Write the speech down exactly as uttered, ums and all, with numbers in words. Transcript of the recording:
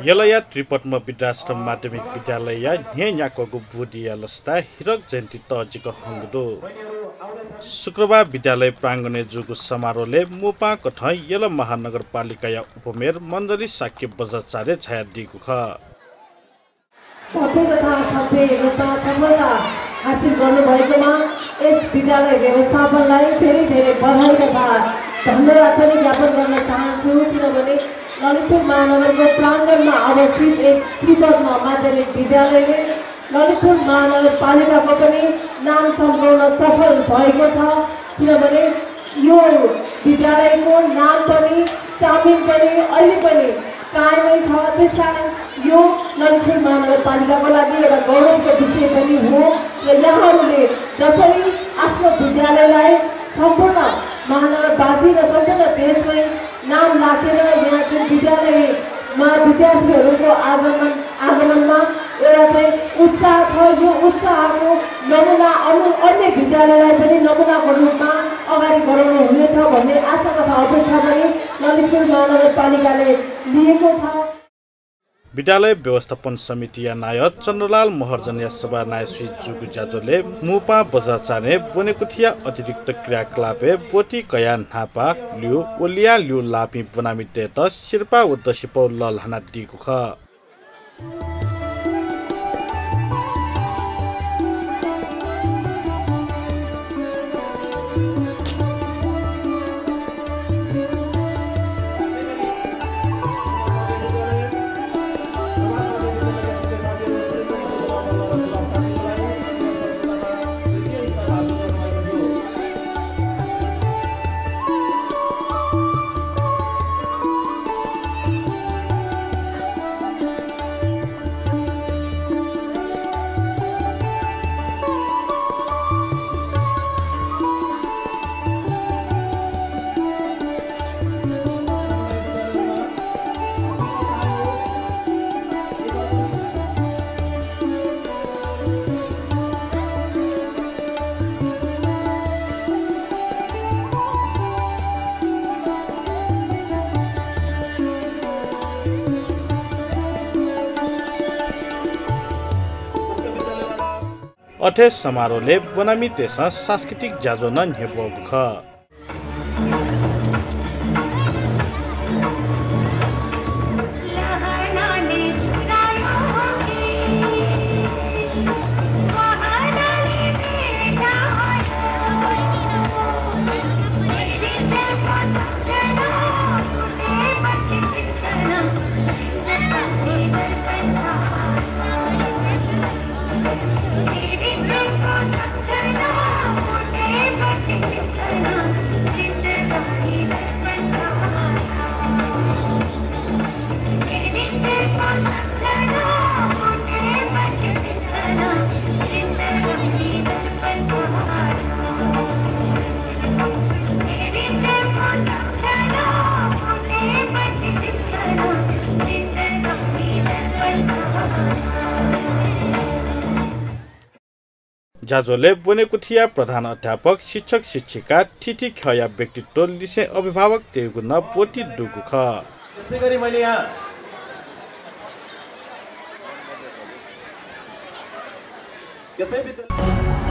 यलया त्रिपद्म विद्याश्रम माध्यमिक विद्यालय न्याको बुदिया लस्ता हिरक जयन्ती तजिक हंगदो शुक्रबार विद्यालय प्राङ्गणे जुगु समारोहले मुपा कठ यल महानगरपालिका या उपमेयर मण्डली साक्य बजाचार्य छाया दिगु ख सबै तथा सबै रूपमा सफलता हासिल गर्नुभएकोमा यस विद्यालय व्यवस्थापनलाई धेरै धेरै बधाई तथा धन्यवाद पनि ज्ञापन गर्न चाहन्छु किनभने ललितपुर महानगरको प्राङ्गणमा अवस्थित एक त्रिपद्म माध्यमिक विद्यालयले ललितपुर महानगरपालिकाको पनि नाम सम्झाउन सफल भएको छ किनभने यो विद्यालयको नाम पनि चामिन पनि अहिले पनि कायमै छ त्यसकारण यो ललितपुर महानगरपालिकाको लागि एउटा गौरवको विषय पनि हो र यहाँहरूले जसरी आफ्नो विद्यालयलाई सम्पूर्ण महानगरवासी र सम्पूर्ण देशमै नाम राखेर यहाँको विद्यालयमा विद्यार्थीहरूको आगमन आगमनमा एउटा चाहिँ उत्साह छ यो उत्साहको नमुना अरू अन्य विद्यालयलाई पनि नमुनाको रूपमा अगाडि बढाउनु हुनेछ भन्ने आशा तथा अपेक्षा पनि ललितपुर महानगरपालिकाले लिएको छ। विद्यालय व्यवस्थापन समिति या नायक चन्द्रलाल महर्जन या सभा नायश्री जुगु जाजोले मुपा बजाचार्य बोनेकुथिया अतिरिक्त क्रियाकलापे बोटी कया नापा लिउ ओलिया लिउ लापी बनामी देत शिर्पा उद्दशिपौ ललहाना दिगु ख अठे समारोहले बनामी देश सांस्कृतिक जाजो न हेबोग ख जाजोले बोनेकुथिया प्रधान अध्यापक शिक्षक शिक्षिका थिथि खया व्यक्तित्व लिसे अभिभावक तेगु न बोटी दुगु ख त्यसै गरी मैले यहाँ त्यसै